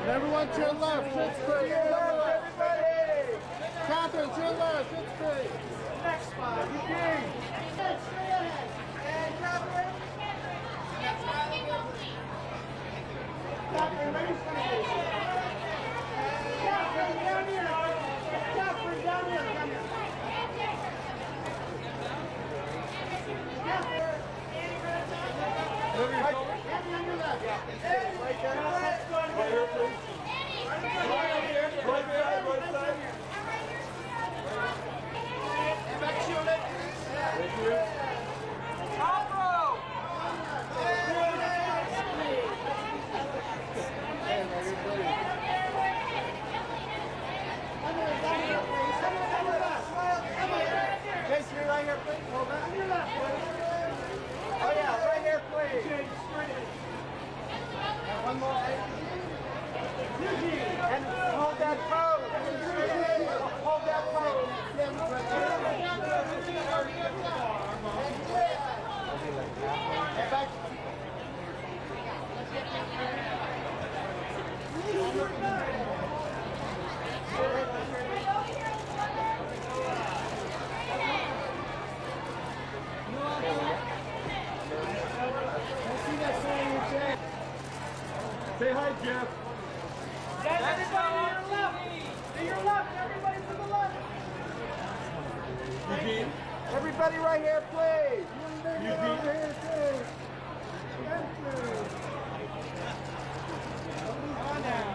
And everyone to your left, Schitt's straight. Everybody! Catherine, to your left, Schitt's straight. Next spot, Eugene. Straight ahead. And Catherine. Catherine, ready for this. Catherine, down here. Catherine, down here. Come here. Catherine. Right on your left. Right there. Right here, please. Right there. Right side. And back to your left. Thank you. Combo! Jason, right here, please. Hold on. On your left, please. Oh yeah, right here, please. And one more. Eugene. And hold that pose. Hold that pose. And back. Say hi, Jeff. Everybody to your left. To your left. Everybody to the left. Eugene. Everybody right here, please. Eugene. Come on down.